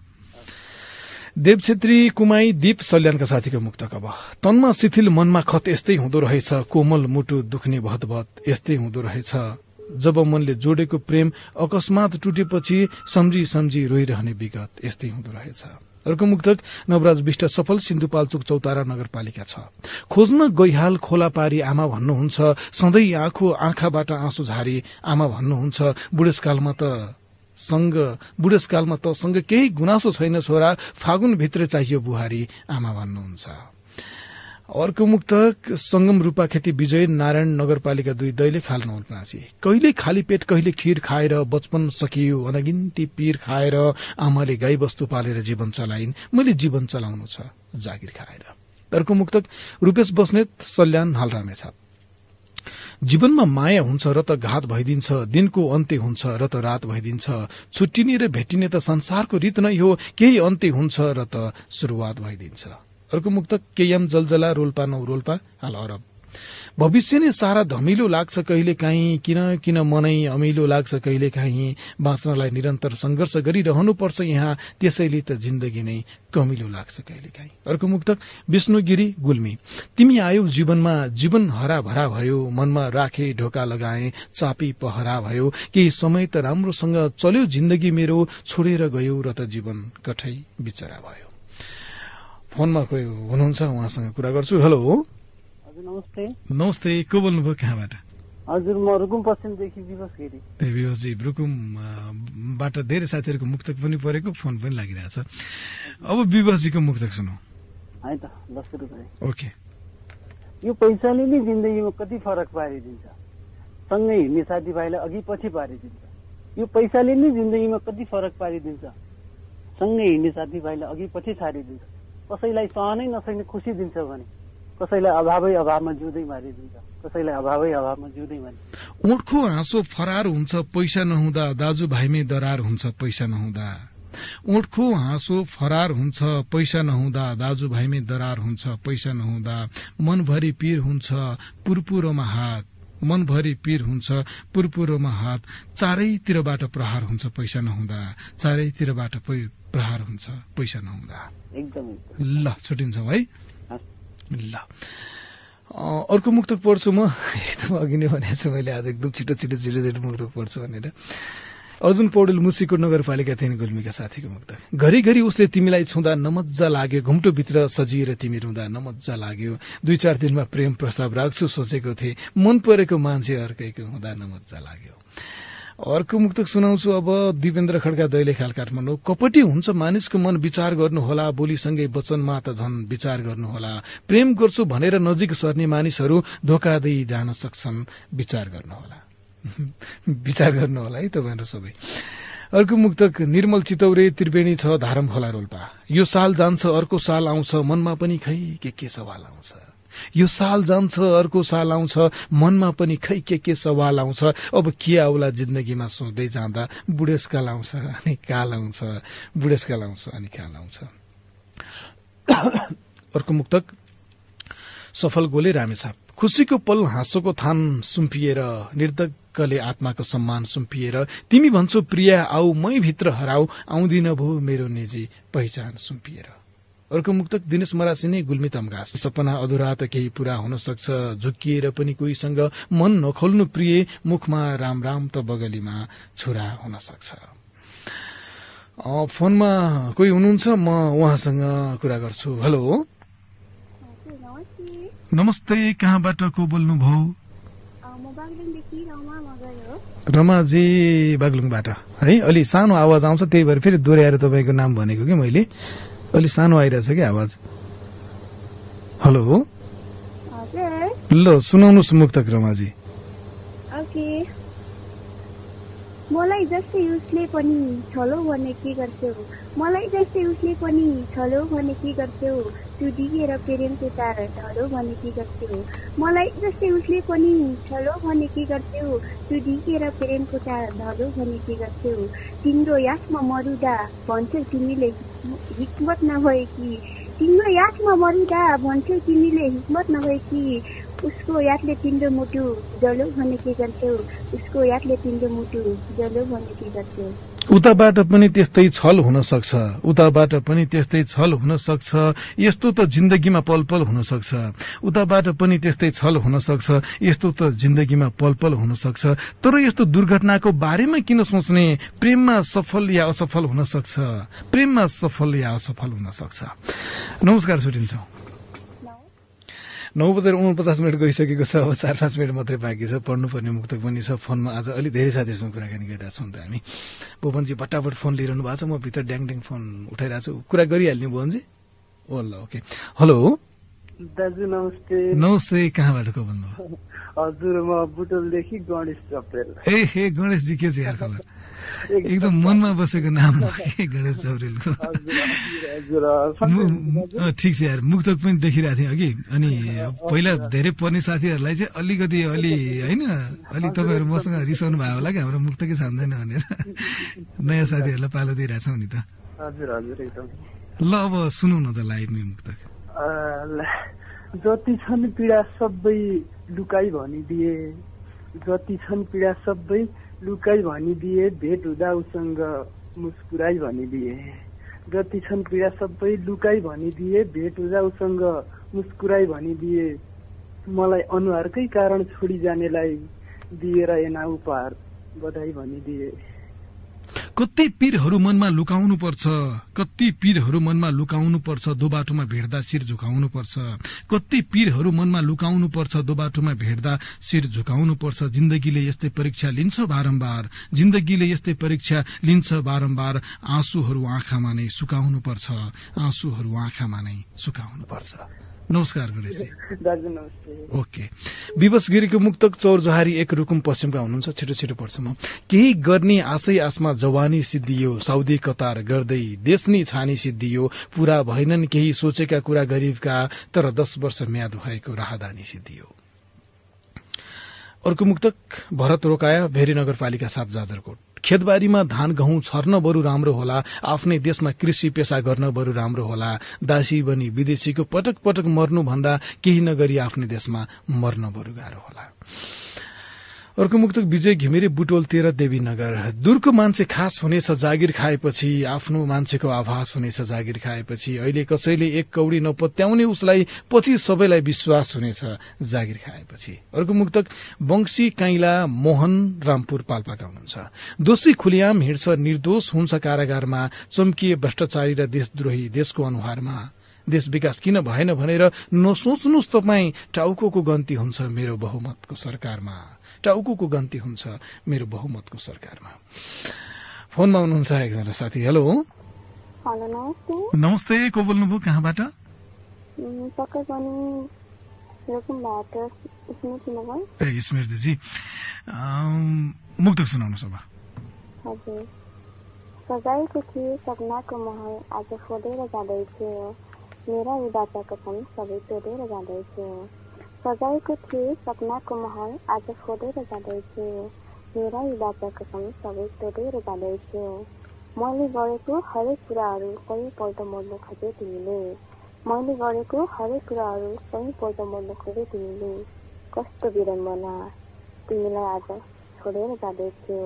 देव छेत्री कुमाई दीप सल्यानका साथीको मुक्तक अब। तनमा शिथिल मनमा खत यस्तै हुँदो रहेछ, कोमल मुटु दुख्ने भतभत यस्तै हुँदो रहेछ। जब मनले जोडेको प्रेम अकस्मात टुटेपछि सम्झी सम्झी रोइरहने विगत यस्तै हुँदो रहेछ। अर्को मुक्तक नवराज विष्ट सफल सिन्धुपाल्चोक चौतारा नगरपालिका छ। खोज्न गइहाल खोला पारी आमा भन्नुहुन्छ, सधैँ आँखो आँखाबाट आँसु झारी आमा भन्नुहुन्छ। बुढेसकालमा त सँग बुढेसकालमा तसँग केही गुनासो छैन छोरा, फागुन भित्र चाहियो बुहारी आमा भन्नुहुन्छ। अर्को मुक्तक संगम रूपा खेती विजय नारायण नगरपालिका दुई दैले खाल नौलपासी। कहिले खाली पेट कहिले खीर खाएर बचपन सकियो, अनगिन्ती पीर खाएर आमाले गाई बस्तु पालेर जीवन चलाइन्, मैले जीवन चलाउनु छ जागिर खाएर। अर्को मुक्तक रूपेश बस्नेत सल्यान हालरामे छ। जीवनमा माया हुन्छ र त घात भइदिन्छ, दिनको अन्त्य हुन्छ र त रात भइदिन्छ। छुट्टिने र भेटिने त संसारको रीत नै हो, केही अन्त्य हुन्छ र त शुरूआत भइदिन्छ। अर्को मुक्तक केएम जलजला रोल्पा नौ रोल्पा हाल अरब। भविष्य नै सारा धमिलो लाग्छ कहिले काहीँ, किन किन मनै अमिलो लाग्छ कहिले काहीँ। बाँच्नलाई निरन्तर संघर्ष गरिरहनु पर्छ यहाँ, त्यसैले त जिन्दगी नै कमिलो लाग्छ कहिले काहीँ। अर्को मुक्तक विष्णुगिरी गुल्मी। तिमी आयौ जीवनमा जीवन हराभरा भयो, मनमा राखे ढोका लगाए चापी पहरा भयो। केही समय त राम्रोसँग चल्यो जिन्दगी मेरो, छोडेर गयो र त जीवन कठै बिचरा भयो। फोनमा कोही हुनुहुन्छ, उहाँसँग कुरा गर्छु। हेलो।
हजुर नमस्ते।
नमस्ते, को बोल्नुभयो, कहाँबाट?
हजुर म रुकुम पश्चिमदेखि विवश गिरी।
विवशजी, रुकुमबाट धेरै साथीहरूको मुक्तक पनि परेको, फोन पनि लागिरहेछ। अब विवशजीको मुक्तक सुनौ
है त। ल सुरु गरे।
ओके।
यो पैसाले नै जिन्दगीमा कति फरक पारिदिन्छ, सँगै हिँड्ने साथीभाइलाई अघि पछि पारिदिन्छ। यो पैसाले नै जिन्दगीमा कति फरक पारिदिन्छ, सँगै हिँड्ने साथीभाइलाई अघि पछि छाडिदिन्छ। कसैलाई सहनै नसक्ने खुसी दिन्छ भने, कसैलाई अभावै अभावमा जिउँदै मारिदिन्छ, कसैलाई अभावै अभावमा जिउँदै मारि।
ओठको हाँसो फरार हुन्छ पैसा नहुँदा, दाजुभाइमै दरार हुन्छ पैसा नहुँदा। ओठको हाँसो फरार हुन्छ पैसा नहुँदा, दाजुभाइमै दरार हुन्छ पैसा नहुँदा। मनभरि पीर हुन्छ पुरपुरोमा हात, मनभरि पीर हुन्छ पुरपुरोमा हात। चारैतिरबाट प्रहार हुन्छ पैसा नहुँदा, चारैतिरबाट प्रहार हुन्छ पैसा नहुँदा।
एकदमै।
ल छुट्टिन्छौँ है। ल अर्को मुक्तक पढ्छु म। एकदम अघि नै भनेको छु मैले, आज एकदम छिटो छिटो छिटो छिटो मुक्तक पढ्छु भनेर। अर्जुन पौडेल मुसिकोट नगरपालिका थिएन गुल्मीका साथीको मुक्तक। घरिघरि उसले तिमीलाई छुँदा नमज्जा लाग्यो, घुम्टोभित्र सजिएर तिमी रुँदा नमज्जा लाग्यो। दुई चार दिनमा प्रेम प्रस्ताव राख्छु सोचेको थिएँ, मन परेको मान्छे अर्कैको हुँदा नमज्जा लाग्यो। अर्को मुक्तक सुनाउँछु अब। दिपेन्द्र खड्का दैले खाल काठमाडौँ। कपटी हुन्छ मानिसको मन, विचार गर्नुहोला, बोलीसँगै वचनमा त झन् विचार गर्नुहोला। प्रेम गर्छु भनेर नजिक सर्ने मानिसहरू धोका दिई जान सक्छन्, विचार गर्नुहोला। विचार गर्नुहोला है तपाईँहरू सबै। अर्को मुक्तक निर्मल चितौरे त्रिवेणी छ धारम खोला रोल्पा। यो साल जान्छ अर्को साल आउँछ, मनमा पनि खै के के सवाल आउँछ। यो साल जान्छ अर्को साल आउँछ, मनमा पनि खै के के सवाल आउँछ। अब के आउला जिन्दगीमा सोच्दै जाँदा, बुढेसकाल आउँछ अनि काल आउँछ, बुढेसकाल आउँछ अनि काल आउँछ। अर्को मुक्तक सफल गोले रामेछाप। खुसीको पल हाँसोको थान सुम्पिएर, दुःखले आत्माको सम्मान सुम्पिएर तिमी भन्छौ प्रिया आऊ मै भित्र हराऊ आउँदिन भो मेरो निजी पहिचान सुम्पिएर। अर्को मुक्तक दिनेश मरासिनी गुल्मी तमघास। सपना अधुरा त केही पूरा हुन सक्छ, झुक्किएर पनि कोहीसँग मन नखोल्नु प्रिय, मुखमा राम राम त बगलीमा छुरा हुन सक्छ। फोनमा कोही हुनुहुन्छ, म उहाँसँग कुरा गर्छु। हेलो नमस्ते, कहाँबाट को बोल्नुभयो? रमाजी बागलुङबाट है। अलि सानो आवाज आउँछ, त्यही भएर फेरि दोहोऱ्याएर तपाईँको नाम भनेको कि मैले। अलि सानो आइरहेछ कि आवाज। हेलो ल सुनाउनुहोस् मुक्तक रमाजी।
मलाई जस्तै उसले पनि छलो भने के गर्थ्यौ, मलाई जस्तै उसले पनि छलो भने के गर्थ्यौ, तु दिएर प्रेमको तार ढलो भने के गर्थ्यौ, मलाई जस्तै उसले पनि छलो भने के गर्थ्यौ, तु दिएर प्रेमको तार ढलो भने के गर्थ्यौ, तिम्रो यादमा मरुदा भन्छौ तिमीले हिम्मत नभए कि, तिम्रो यादमा मरुदा भन्छौ तिमीले हिम्मत नभए कि, उसको यादले तिम्रो मुटु जलो भने के गर्थ्यौ, उसको यादले तिम्रो मुटु जलो भने के गर्थ्यौ।
उताबाट पनि त्यस्तै छल हुन सक्छ, उताबाट पनि त्यस्तै छल हुन सक्छ, यस्तो त जिन्दगीमा पल पल हुन सक्छ, उताबाट पनि त्यस्तै छल हुन सक्छ, यस्तो त जिन्दगीमा पल पल हुन सक्छ, तर यस्तो दुर्घटनाको बारेमा किन सोच्ने, प्रेममा सफल या असफल हुन सक्छ, प्रेममा सफल या असफल हुन सक्छ। नमस्कार, छुटिन्छौँ। नौ बजेर उनपचास मिनट गइसकेको छ, अब चार पाँच मिनट मात्रै बाँकी छ। पढ्नुपर्ने मुक्तक पनि छ। फोनमा आज अलिक धेरै साथीहरूसँग कुराकानी गरिरहेको छौँ त हामी। भुवनजी फटाफट फोन लिइरहनु भएको छ, म भित्र ड्याङ ड्याङ फोन उठाइरहेको छु। कुरा गरिहाल्ने भुवनजी? ओ ल ओके। हेलो
दाजु नमस्ते।
नमस्ते, कहाँबाट को बोल्नु?
हजुर म बुटोलदेखि गणेश चौरेल।
ए हे गणेशजी, के छ यार खबर? एकदम मनमा बसेको नाम हो कि गणेश चौरेलको। ठिक छ यार, मुक्तक पनि देखिरहेको थिएँ अघि। अनि पहिला धेरै पढ्ने साथीहरूलाई चाहिँ अलिकति अलि होइन अलि तपाईँहरू मसँग रिसाउनु भयो होला कि हाम्रो मुक्तकै छान्दैन भनेर। नयाँ साथीहरूलाई पालो दिइरहेछौँ नि त।
हजुर हजुर एकदम।
ल अब सुनौ न त लाइभमै मुक्तक।
जति छन् पीडा सबै लुकाई भनिदिए, जति छन् पीडा सबै लुकाई भनिदिए, भेट हुँदा उसँग मुस्कुराई भनिदिए, जति छन् पीडा सबै लुकाई भनिदिए, भेट हुँदा उसँग मुस्कुराई भनिदिए, मलाई अनुहारकै कारण छोडी जानेलाई दिएर एना उपहार बधाई भनिदिए।
कति पीरहरू मनमा लुकाउनु पर्छ, कति पीरहरू मनमा लुकाउनु पर्छ, दो बाटोमा भेट्दा शिर झुकाउनु पर्छ, कति पीरहरू मनमा लुकाउनु पर्छ, दो बाटोमा भेट्दा शिर झुकाउनु पर्छ। जिन्दगीले यस्तै परीक्षा लिन्छ बारम्बार, जिन्दगीले यस्तै परीक्षा लिन्छ बारम्बार, आँसुहरू आँखामा नै सुकाउनु पर्छ, आँसुहरू आँखामा नै सुकाउनु पर्छ। नमस्कार गणेशजी।
दाजु नमस्ते।
ओके। विवश गिरीको मुक्तक चौर जोहारी एक रुकुम पश्चिमका हुनुहुन्छ। छिटो छिटो पढ्छु म। केही गर्ने आशै आसमा जवानी सिद्धियो, साउदी कतार गर्दै देश नि छानी सिद्धियो, पूरा भएनन् केही सोचेका कुरा गरिबका, तर दस वर्ष म्याद भएको राहदानी सिद्धियो। अर्को मुक्तक भरत रोकाया, भेरी नगरपालिका सात जाजरकोट। खेतबारीमा धान गहुँ छर्न बरु राम्रो होला, आफ्नै देशमा कृषि पेशा गर्न बरु राम्रो होला, दासी बनी विदेशीको पटक पटक मर्नु भन्दा केही नगरी आफ्नै देशमा मर्न बरु गाह्रो होला। अर्को मुक्तक विजय घिमिरे, बुटोल तेह्र देवीनगर। दूरको मान्छे खास हुनेछ जागिर खाएपछि, आफ्नो मान्छेको आभास हुनेछ जागिर खाएपछि, अहिले कसैले एक कौडी नपत्याउने उसलाई पछि सबैलाई विश्वास हुनेछ जागिर खाएपछि। अर्को मुक्तक वंशी काइला मोहन, रामपुर पाल्पाका हुनुहुन्छ। दोषी खुलियाम हिँड्छ, निर्दोष हुन्छ कारागारमा, चम्किए भ्रष्टाचारी र देशद्रोही देशको अनुहारमा, देश विकास किन भएन भनेर नसोच्नुहोस् तपाईँ, टाउको गन्ती हुन्छ मेरो बहुमतको सरकारमा, टाउको गन्ती हुन्छ मेरो बहुमतको सरकारमा। फोनमा हुनुहुन्छ एकजना साथी। हेलो
नमस्ते।
नमस्ते, को बोल्नुभयो, कहाँबाट? ए स्मृतिजी, मुक्तक सुनाउनुहोस् अब।
हजुर। सजाएको थिए सपनाको महल आज फोडेर जाँदैथ्यो, मेरा यी बाचाको पनि सबै तोडेर जाँदैथ्यो, सजाएको थिए सपनाको महल आज फोडेर जाँदैथ्यो, मेरा यी बाचाको पनि सबै तोडेर जाँदैथ्यो, मैले गरेको हरेक कुराहरू कहीँपल्ट मोड्नु खोजे तिमीले, मैले गरेको हरेक कुराहरू कहीँपल्ट मोड्नु खोजे तिमीले, कस्तो विडम्बना तिमीलाई आज
छोडेर जाँदैछु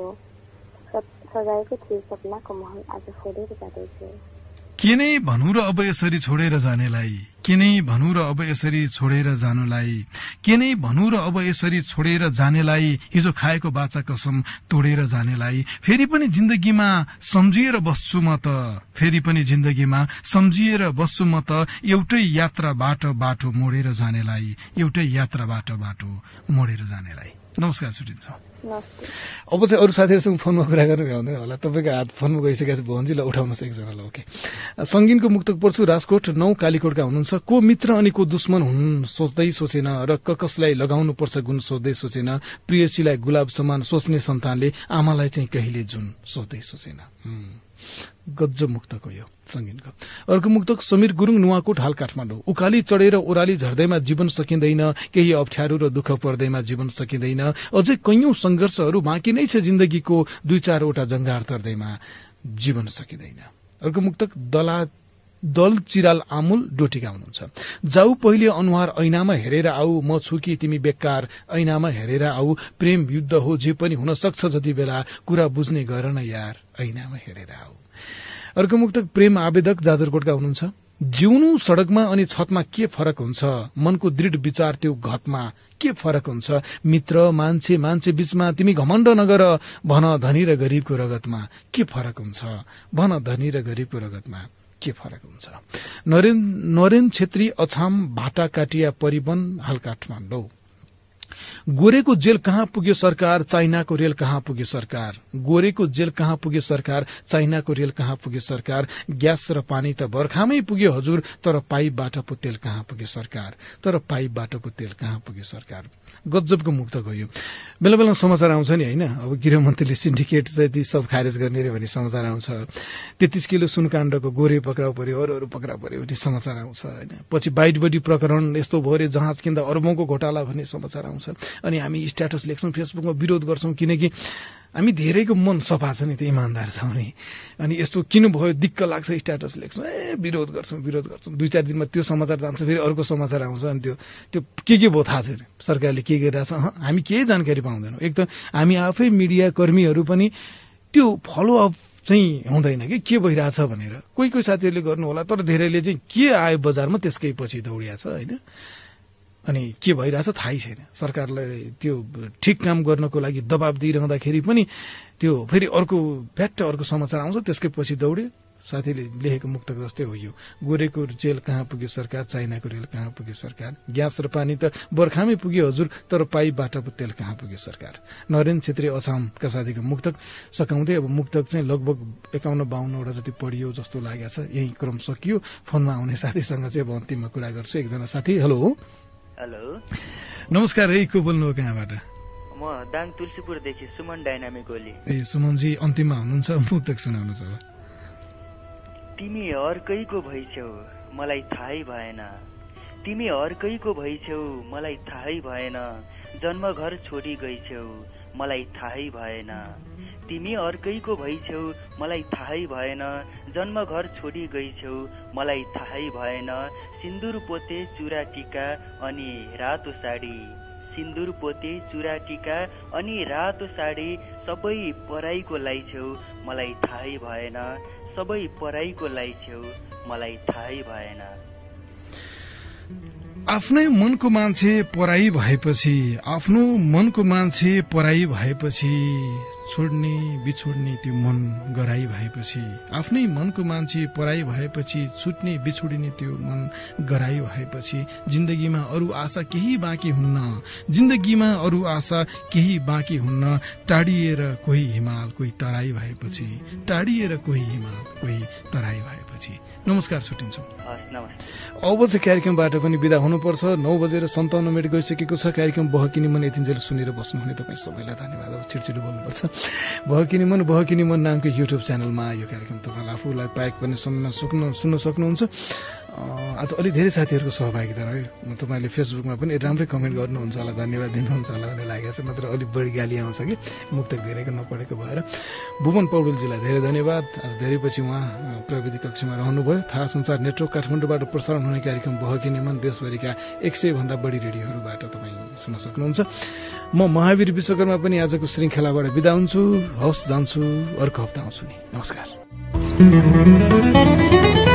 सजाएको थिएँ सपनाको महल आज छोडेर जाँदैछु
के नै भनौँ र अब यसरी छोडेर जानेलाई के नै भनौँ र अब यसरी छोडेर जानुलाई के नै भनौँ र अब यसरी छोडेर जानेलाई हिजो खाएको बाचा कसम तोडेर जानेलाई फेरि पनि जिन्दगीमा सम्झिएर बस्छु म त फेरि पनि जिन्दगीमा सम्झिएर बस्छु म त एउटै यात्राबाट बाटो मोडेर जानेलाई एउटै यात्राबाट बाटो मोडेर जानेलाई। नमस्कार, छुटिन्छ। अब चाहिँ अरू साथीहरूसँग फोनमा कुरा गर्नु भ्याउँदैन होला, तपाईँको हात फोनमा गइसकेपछि भन्छ ल उठाउनुहोस् एकजनालाई। ओके, सङ्गीनको मुक्तक पढ्छु। राजकोट नौ कालीकोटका हुनुहुन्छ। को मित्र अनि को दुश्मन हुन् सोच्दै सोचेन र क कसलाई लगाउनु पर्छ गुण सोच्दै सोचेन। प्रेयसीलाई गुलाब समान सोच्ने सन्तानले आमालाई चाहिँ कहिले जुन सोच्दै सोचेन। गज्जब मुक्तक हो यो सङ्गीनको। अर्को मुक्तक समीर गुरुङ नुवाकोट हाल काठमाडौँ। उकाली चढेर ओह्राली झर्दैमा जीवन सकिँदैन, केही अप्ठ्यारो र दुःख पर्दैमा जीवन सकिँदैन, अझै कैयौं संघर्षहरू बाँकी नै छ जिन्दगीको, दुई चारवटा जंगार तर्दैमा जीवन सकिँदैन। अर्को मुक्तक दला दल चिराल आमुल डोटीका हुनुहुन्छ। जाऊ पहिले अनुहार ऐनामा हेरेर आऊ, म छु कि तिमी बेकार ऐनामा हेरेर आऊ, प्रेम युद्ध हो जे पनि हुन सक्छ जति बेला, कुरा बुझ्ने गर न यार ऐनामा हेरेर आऊ। अर्को मुक्तक प्रेम आवेदक जाजरकोटका हुनुहुन्छ। जिउनु सड़कमा अनि छतमा के फरक हुन्छ, मनको दृढ विचार त्यो घतमा के फरक हुन्छ, मित्र मान्छे मान्छे बीचमा तिमी घमण्ड नगर, भन धनी र गरीबको रगतमा के फरक हुन्छ, भन धनी र गरीबको रगतमा के फरक हुन्छ। नरेन नरेन छेत्री अछाम भाटा काटिया परिवन हाल काठमाडौँ। गोरेको जेल कहाँ पुग्यो सरकार, चाइनाको रेल कहाँ पुग्यो सरकार, गोरेको जेल कहाँ पुग्यो सरकार, चाइनाको रेल कहाँ पुग्यो सरकार, ग्यास र पानी त बर्खामै पुग्यो हजुर, तर पाइपबाट पो तेल कहाँ पुग्यो सरकार, तर पाइपबाट पो तेल कहाँ पुग्यो सरकार। गजबको मुक्त गयो। बेला बेला समाचार आउँछ नि होइन, अब गृहमन्त्रीले सिन्डिकेट चाहिँ सब खारेज गर्ने रे भन्ने समाचार आउँछ, तेत्तीस किलो सुनकाण्डको गोरे पक्राउ पर्यो, अरू अरू पक्राउ पर्यो भन्ने समाचार आउँछ होइन। पछि बाइट बडी प्रकरण यस्तो भयो रे, जहाज किन्दा अरबौंको घोटाला भन्ने समाचार आउँछ, अनि हामी स्ट्याटस लेख्छौँ, फेसबुकमा विरोध गर्छौँ, किनकि हामी धेरैको मन सफा छ नि, त इमान्दार छौँ नि, अनि यस्तो किन भयो दिक्क लाग्छ स्ट्याटस लेख्छौँ, ए विरोध गर्छौँ विरोध गर्छौँ, दुई चार दिनमा त्यो समाचार जान्छ, फेरि अर्को समाचार आउँछ, अनि त्यो त्यो के के भयो थाहा छैन, सरकारले के गरिरहेछ हामी केही जानकारी पाउँदैनौँ। एक त हामी आफै मिडिया कर्मीहरू पनि त्यो फलोअप चाहिँ हुँदैन कि के भइरहेछ भनेर। कोही कोही साथीहरूले गर्नु होला, तर धेरैले चाहिँ के आयो बजारमा त्यसकै पछि दौडिया छ होइन, अनि के भइरहेछ थाहै छैन। सरकारलाई त्यो ठिक काम गर्नको लागि दबाब दिइरहँदाखेरि पनि त्यो फेरि अर्को भ्याट्ट अर्को समाचार आउँछ, त्यसकै पछि दौड्यो। साथीले लेखेको मुक्तक जस्तै हो यो, गोरेको जेल कहाँ पुग्यो सरकार, चाइनाको रेल कहाँ पुग्यो सरकार, ग्यास र पानी त बर्खामै पुग्यो हजुर, तर पाइपबाट पो तेल कहाँ पुग्यो सरकार। नरेन छेत्री अछामका साथीको मुक्तक सकाउँदै अब मुक्तक चाहिँ लगभग एकाउन्न बाहन्नवटा जति पढियो जस्तो लागेको छ। यही क्रम सकियो। फोनमा आउने साथीसँग चाहिँ अब अन्तिममा कुरा गर्छु। एकजना साथी, हेलो
हेलो
नमस्कार, है को बोल्नु कहाँबाट?
म दाङ तुलसीपुरदेखि सुमन डाइनामिक ओली।
ए सुमनजी अन्तिममा हुनुहुन्छ, मुक्तक सुनाउनुहोस् अब।
तिमी अर्कैको भइछौ मलाई थाहै भएन, तिमी अर्कैको भइछौ मलाई थाहै भएन, जन्मघर छोडी गइछौ मलाई थाहै भएन, तिमी अर्कैको भइछौ मलाई थाहै भएन, जन्मघर छोडी गइछौ मलाई थाहै भएन, सिन्दुर पोते चुरा टीका अनि रातो साडी, सिन्दुर पोते चुरा टीका अनि रातो साडी, सबै पराईको लाइछौ मलाई थाहै भएन, सबै पराईको लाइछौ मलाई थाहै भएन।
आफ्नै मनको मान्छे पराई भएपछि, आफ्नो मनको मान्छे पराई भएपछि, छोड्ने बिछोड्ने त्यो मन गराई भएपछि, आफ्नै मनको मान्छे पराई भएपछि, छुट्ने बिछोडिने त्यो मन गराई भएपछि, जिन्दगीमा अरू आशा केही बाँकी हुन्न, जिन्दगीमा अरू आशा केही बाँकी हुन्न, टाढिएर कोही हिमाल कोही तराई भएपछि, टाढिएर कोही हिमाल कोही तराई भएपछि। नमस्कार, छुट्टिन्छौँ। अब चाहिँ कार्यक्रमबाट पनि विदा हुनुपर्छ। नौ बजेर सन्ताउन्न मिनट गइसकेको छ। कार्यक्रम बहकिनी मन यतिन्जेल सुनेर बस्नुहुने तपाईँ सबैलाई धन्यवाद। अब छिटछिटो बोल्नुपर्छ। बहकिनी मन बहकिनी मन नामको युट्युब च्यानलमा यो कार्यक्रम तपाईँलाई आफूलाई पाएक पनि सुन्न सक्नु सुन्न सक्नुहुन्छ। आज अलि धेरै साथीहरूको सहभागिता रह्यो। तपाईँले फेसबुकमा पनि राम्रै कमेन्ट गर्नुहुन्छ होला, धन्यवाद दिनुहुन्छ होला भन्ने लागेको छ, नत्र अलिक बढी गाली आउँछ कि मुक्तक धेरैको नपढेको भएर। भुवन पौडेलजीलाई धेरै धन्यवाद। आज धेरै पछि उहाँ प्रविधि कक्षमा रहनुभयो। थाहा संसार नेटवर्क काठमाडौँबाट प्रसारण हुने कार्यक्रम बहकिने मन देशभरिका एक सय भन्दा बढी रेडियोहरूबाट तपाईँ सुन्न सक्नुहुन्छ। म महावीर विश्वकर्मा पनि आजको श्रृङ्खलाबाट बिदा हुन्छु। हवस्, जान्छु, अर्को हप्ता आउँछु नि। नमस्कार।